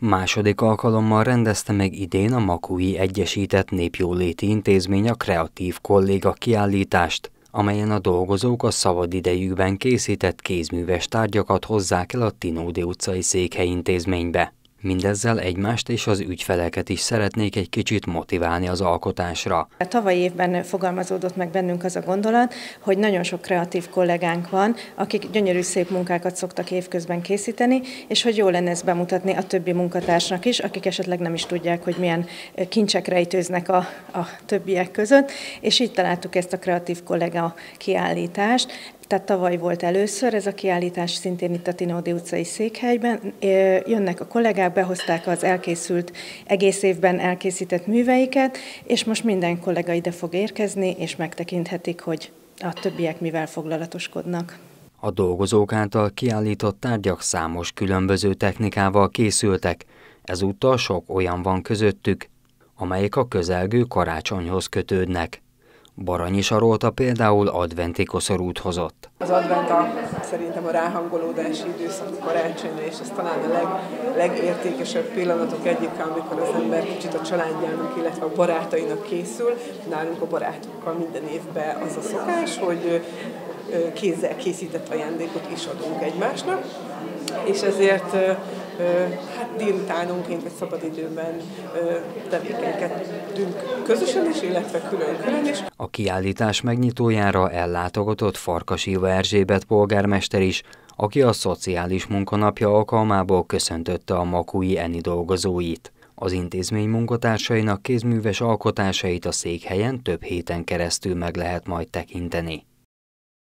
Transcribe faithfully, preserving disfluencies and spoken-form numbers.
Második alkalommal rendezte meg idén a Makói Egyesített Népjóléti Intézmény a Kreatív Kolléga kiállítást, amelyen a dolgozók a szabadidejükben készített kézműves tárgyakat hozzák el a Tinódi utcai székhelyintézménybe. Mindezzel egymást és az ügyfeleket is szeretnék egy kicsit motiválni az alkotásra. A tavalyi évben fogalmazódott meg bennünk az a gondolat, hogy nagyon sok kreatív kollégánk van, akik gyönyörű szép munkákat szoktak évközben készíteni, és hogy jó lenne ezt bemutatni a többi munkatársnak is, akik esetleg nem is tudják, hogy milyen kincsek rejtőznek a, a többiek között, és így találtuk ezt a kreatív kollega kiállítást. Tehát tavaly volt először ez a kiállítás, szintén itt a Tinódi utcai székhelyben. Jönnek a kollégák, behozták az elkészült, egész évben elkészített műveiket, és most minden kollega ide fog érkezni, és megtekinthetik, hogy a többiek mivel foglalatoskodnak. A dolgozók által kiállított tárgyak számos különböző technikával készültek, ezúttal sok olyan van közöttük, amelyek a közelgő karácsonyhoz kötődnek. Baranyi Sarolta például adventi koszorút hozott. Az advent a, szerintem a ráhangolódási időszak a karácsonyra, és ez talán a leg, legértékesebb pillanatok egyike, amikor az ember kicsit a családjának, illetve a barátainak készül. Nálunk a barátokkal minden évben az a szokás, hogy kézzel készített ajándékot is adunk egymásnak, és ezért hát délutánonként vagy szabadidőben tevékenykedünk közösen is, illetve külön-külön is. A kiállítás megnyitójára ellátogatott Farkas Ilva Erzsébet polgármester is, aki a szociális munkanapja alkalmából köszöntötte a makói ENI dolgozóit. Az intézmény munkatársainak kézműves alkotásait a székhelyen több héten keresztül meg lehet majd tekinteni.